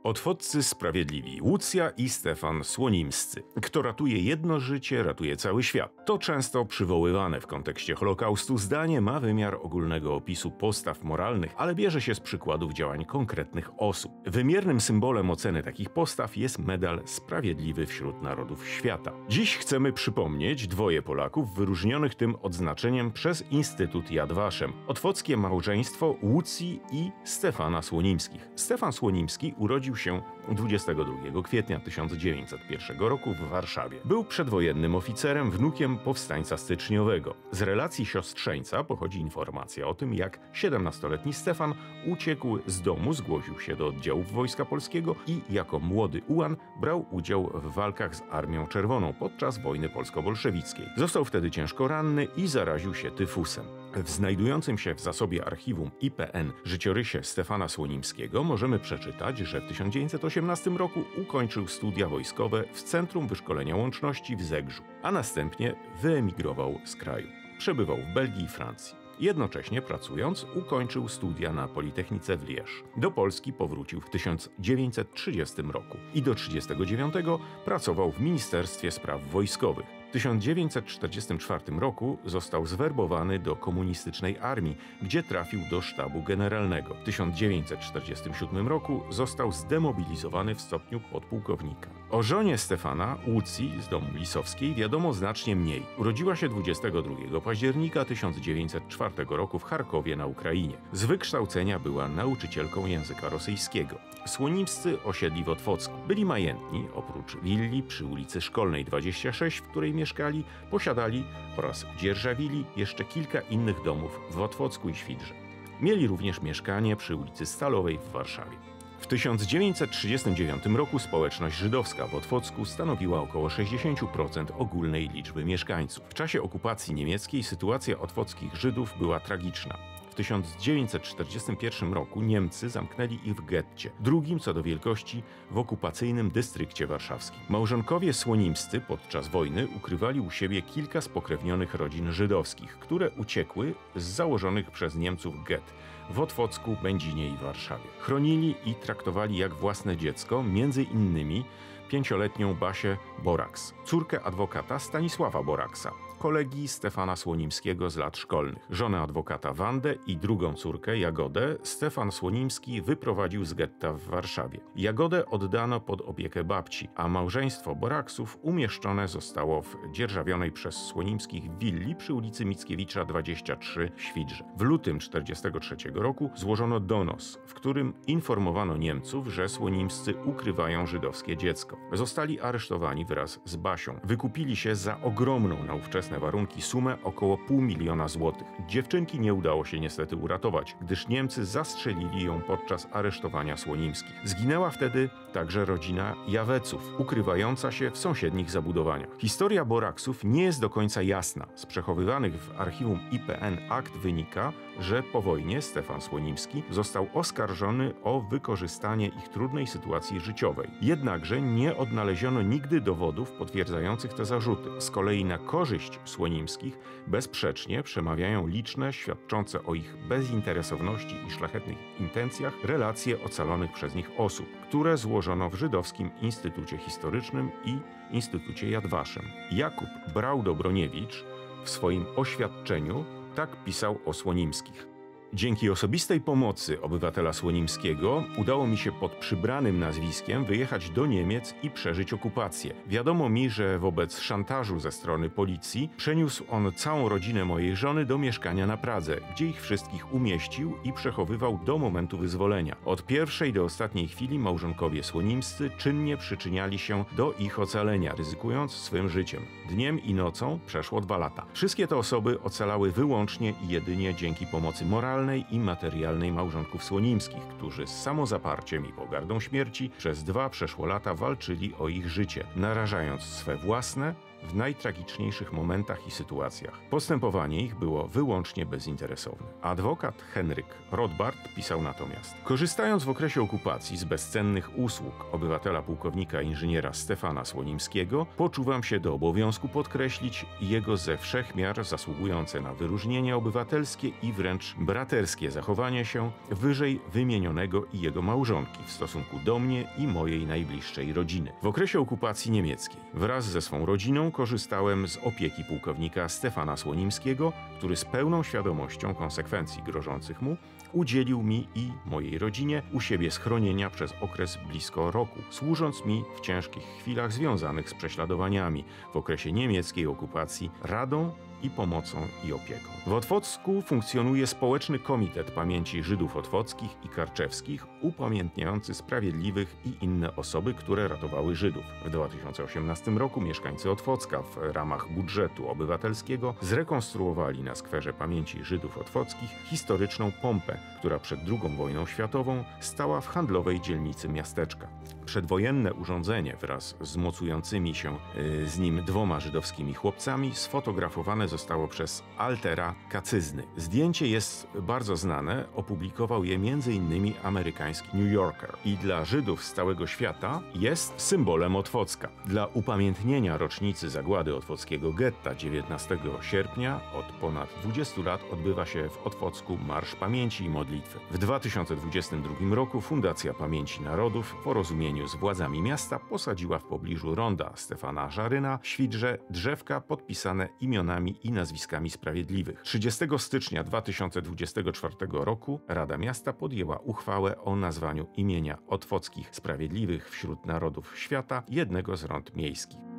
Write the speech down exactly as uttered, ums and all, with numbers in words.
Otwoccy sprawiedliwi, Łucja i Stefan Słonimscy. Kto ratuje jedno życie, ratuje cały świat. To często przywoływane w kontekście Holokaustu zdanie ma wymiar ogólnego opisu postaw moralnych, ale bierze się z przykładów działań konkretnych osób. Wymiernym symbolem oceny takich postaw jest medal Sprawiedliwy wśród Narodów Świata. Dziś chcemy przypomnieć dwoje Polaków wyróżnionych tym odznaczeniem przez Instytut Yad Vashem. Otwockie małżeństwo Łucji i Stefana Słonimskich. Stefan Słonimski urodził się dwudziestego drugiego kwietnia tysiąc dziewięćset pierwszego roku w Warszawie. Był przedwojennym oficerem, wnukiem powstańca styczniowego. Z relacji siostrzeńca pochodzi informacja o tym, jak siedemnastoletni Stefan uciekł z domu, zgłosił się do oddziałów Wojska Polskiego i jako młody ułan brał udział w walkach z Armią Czerwoną podczas wojny polsko-bolszewickiej. Został wtedy ciężko ranny i zaraził się tyfusem. W znajdującym się w zasobie archiwum I P N życiorysie Stefana Słonimskiego możemy przeczytać, że w tysiąc dziewięćset osiemnastym roku ukończył studia wojskowe w Centrum Wyszkolenia Łączności w Zegrzu, a następnie wyemigrował z kraju. Przebywał w Belgii i Francji. Jednocześnie pracując, ukończył studia na Politechnice w Liège. Do Polski powrócił w tysiąc dziewięćset trzydziestym roku i do tysiąc dziewięćset trzydziestego dziewiątego pracował w Ministerstwie Spraw Wojskowych. W tysiąc dziewięćset czterdziestym czwartym roku został zwerbowany do komunistycznej armii, gdzie trafił do sztabu generalnego. W tysiąc dziewięćset czterdziestym siódmym roku został zdemobilizowany w stopniu podpułkownika. O żonie Stefana, Łucji z domu Lisowskiej, wiadomo znacznie mniej. Urodziła się dwudziestego drugiego października tysiąc dziewięćset czwartego roku w Charkowie na Ukrainie. Z wykształcenia była nauczycielką języka rosyjskiego. Słonimscy osiedli w Otwocku. Byli majętni, oprócz willi przy ulicy Szkolnej dwadzieścia sześć, w której mieszkali, posiadali oraz dzierżawili jeszcze kilka innych domów w Otwocku i Świdrze. Mieli również mieszkanie przy ulicy Stalowej w Warszawie. W tysiąc dziewięćset trzydziestym dziewiątym roku społeczność żydowska w Otwocku stanowiła około sześćdziesiąt procent ogólnej liczby mieszkańców. W czasie okupacji niemieckiej sytuacja otwockich Żydów była tragiczna. W tysiąc dziewięćset czterdziestym pierwszym roku Niemcy zamknęli ich w getcie, drugim co do wielkości w okupacyjnym dystrykcie warszawskim. Małżonkowie Słonimscy podczas wojny ukrywali u siebie kilka spokrewnionych rodzin żydowskich, które uciekły z założonych przez Niemców gett w Otwocku, Będzinie i Warszawie. Chronili i traktowali jak własne dziecko, między innymi pięcioletnią Basię Boraks, córkę adwokata Stanisława Boraksa, kolegi Stefana Słonimskiego z lat szkolnych. Żonę adwokata Wandę i drugą córkę Jagodę Stefan Słonimski wyprowadził z getta w Warszawie. Jagodę oddano pod opiekę babci, a małżeństwo Boraksów umieszczone zostało w dzierżawionej przez Słonimskich willi przy ulicy Mickiewicza dwadzieścia trzy w Świdrze. W lutym tysiąc dziewięćset czterdziestego trzeciego roku złożono donos, w którym informowano Niemców, że Słonimscy ukrywają żydowskie dziecko. Zostali aresztowani wraz z Basią. Wykupili się za ogromną na ówczesne warunki sumę około pół miliona złotych. Dziewczynki nie udało się niestety uratować, gdyż Niemcy zastrzelili ją podczas aresztowania Słonimskich. Zginęła wtedy także rodzina Jaweców, ukrywająca się w sąsiednich zabudowaniach. Historia Boraksów nie jest do końca jasna. Z przechowywanych w archiwum I P N akt wynika, że po wojnie Stefan Słonimski został oskarżony o wykorzystanie ich trudnej sytuacji życiowej. Jednakże nie odnaleziono nigdy dowodów potwierdzających te zarzuty. Z kolei na korzyść Słonimskich bezsprzecznie przemawiają liczne, świadczące o ich bezinteresowności i szlachetnych intencjach relacje ocalonych przez nich osób, które złożono w Żydowskim Instytucie Historycznym i Instytucie Yad Vashem. Jakub Braudo-Broniewicz w swoim oświadczeniu tak pisał o Słonimskich. Dzięki osobistej pomocy obywatela Słonimskiego udało mi się pod przybranym nazwiskiem wyjechać do Niemiec i przeżyć okupację. Wiadomo mi, że wobec szantażu ze strony policji przeniósł on całą rodzinę mojej żony do mieszkania na Pradze, gdzie ich wszystkich umieścił i przechowywał do momentu wyzwolenia. Od pierwszej do ostatniej chwili małżonkowie Słonimscy czynnie przyczyniali się do ich ocalenia, ryzykując swym życiem. Dniem i nocą przeszło dwa lata. Wszystkie te osoby ocalały wyłącznie i jedynie dzięki pomocy moralnej i materialnej małżonków Słonimskich, którzy z samozaparciem i pogardą śmierci przez dwa przeszło lata walczyli o ich życie, narażając swe własne, w najtragiczniejszych momentach i sytuacjach. Postępowanie ich było wyłącznie bezinteresowne. Adwokat Henryk Rothbard pisał natomiast: korzystając w okresie okupacji z bezcennych usług obywatela pułkownika inżyniera Stefana Słonimskiego, poczuwam się do obowiązku podkreślić jego ze wszech miar zasługujące na wyróżnienie obywatelskie i wręcz braterskie zachowanie się wyżej wymienionego i jego małżonki w stosunku do mnie i mojej najbliższej rodziny. W okresie okupacji niemieckiej wraz ze swą rodziną korzystałem z opieki pułkownika Stefana Słonimskiego, który z pełną świadomością konsekwencji grożących mu udzielił mi i mojej rodzinie u siebie schronienia przez okres blisko roku, służąc mi w ciężkich chwilach związanych z prześladowaniami w okresie niemieckiej okupacji radą i pomocą i opieką. W Otwocku funkcjonuje Społeczny Komitet Pamięci Żydów Otwockich i Karczewskich, upamiętniający sprawiedliwych i inne osoby, które ratowały Żydów. W dwa tysiące osiemnastym roku mieszkańcy Otwocka w ramach budżetu obywatelskiego zrekonstruowali na Skwerze Pamięci Żydów Otwockich historyczną pompę, która przed drugą wojną światową stała w handlowej dzielnicy miasteczka. Przedwojenne urządzenie wraz z mocującymi się yy, z nim dwoma żydowskimi chłopcami sfotografowane zostało przez Altera Kacyzny. Zdjęcie jest bardzo znane, opublikował je między innymi amerykański New Yorker i dla Żydów z całego świata jest symbolem Otwocka. Dla upamiętnienia rocznicy zagłady otwockiego getta dziewiętnastego sierpnia od ponad dwudziestu lat odbywa się w Otwocku Marsz Pamięci i Modlitwy. W dwa tysiące dwudziestym drugim roku Fundacja Pamięci Narodów w porozumieniu z władzami miasta posadziła w pobliżu ronda Stefana Żaryna w Świdrze drzewka podpisane imionami i nazwiskami sprawiedliwych. trzydziestego stycznia dwa tysiące dwudziestego czwartego roku Rada Miasta podjęła uchwałę o nazwaniu imienia Otwockich Sprawiedliwych wśród Narodów Świata jednego z rond miejskich.